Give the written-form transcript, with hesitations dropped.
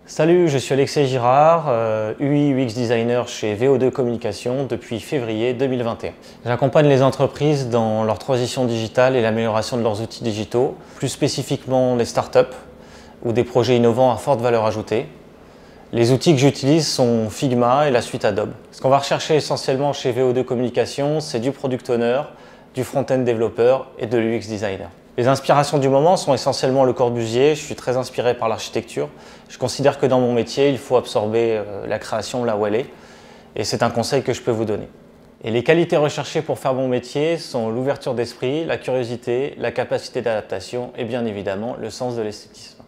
Salut, je suis Alexei Girard, UI UX designer chez VO2 Communication depuis février 2021. J'accompagne les entreprises dans leur transition digitale et l'amélioration de leurs outils digitaux, plus spécifiquement les startups ou des projets innovants à forte valeur ajoutée. Les outils que j'utilise sont Figma et la suite Adobe. Ce qu'on va rechercher essentiellement chez VO2 Communication, c'est du product owner, du front-end développeur et de l'UX designer. Les inspirations du moment sont essentiellement Le Corbusier. Je suis très inspiré par l'architecture. Je considère que dans mon métier, il faut absorber la création là où elle est. Et c'est un conseil que je peux vous donner. Et les qualités recherchées pour faire mon métier sont l'ouverture d'esprit, la curiosité, la capacité d'adaptation et bien évidemment le sens de l'esthétisme.